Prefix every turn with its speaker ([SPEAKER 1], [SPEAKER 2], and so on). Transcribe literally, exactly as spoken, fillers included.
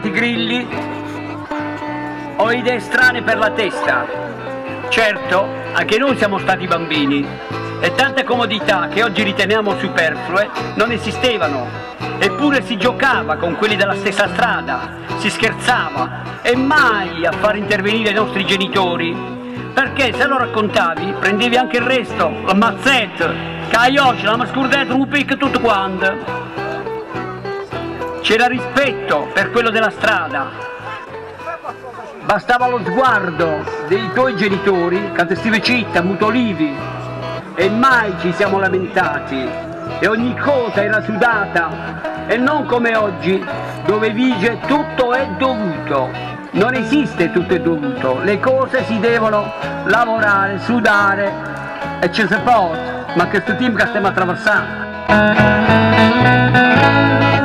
[SPEAKER 1] tanti grilli o idee strane per la testa. Certo, anche noi siamo stati bambini e tante comodità che oggi riteniamo superflue non esistevano, eppure si giocava con quelli della stessa strada, si scherzava e mai a far intervenire i nostri genitori, perché se lo raccontavi prendevi anche il resto, la mazzetta, caioci, la mascurdetta, un picco, tutto quanto. C'era rispetto per quello della strada, bastava lo sguardo dei tuoi genitori, che stive città, mutolivi, e mai ci siamo lamentati, e ogni cosa era sudata, e non come oggi, dove vige tutto è dovuto. Non esiste tutto è dovuto, le cose si devono lavorare, sudare, e ci si può, ma questo tempo che stiamo attraversando.